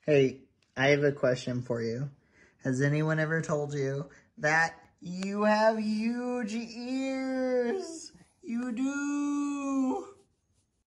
Hey, I have a question for you. Has anyone ever told you that you have huge ears?